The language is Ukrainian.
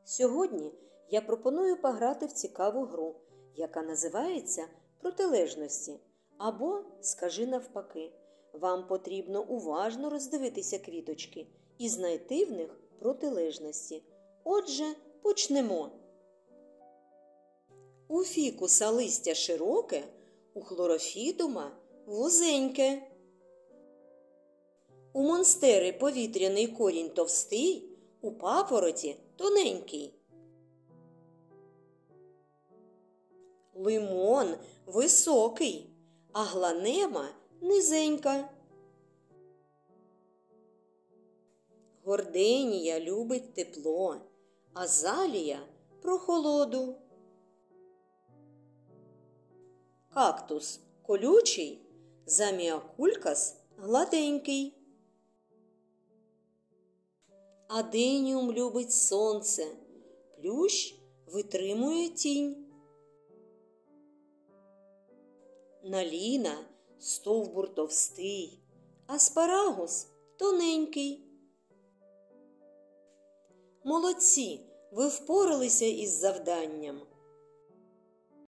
Сьогодні я пропоную пограти в цікаву гру, яка називається «Протилежності» або «Скажи навпаки». Вам потрібно уважно роздивитися квіточки і знайти в них протилежності. Отже, почнемо. У фікуса листя широке, у хлорофітума вузеньке. У монстери повітряний корінь товстий, у папороті тоненький. Лимон високий, а гланема низенька. Горденія любить тепло, азалія – прохолоду. Кактус колючий, заміакулькас гладенький. Аденіум любить сонце, плющ витримує тінь. Наліна стовбур товстий, аспарагус тоненький. Молодці, ви впоралися із завданням.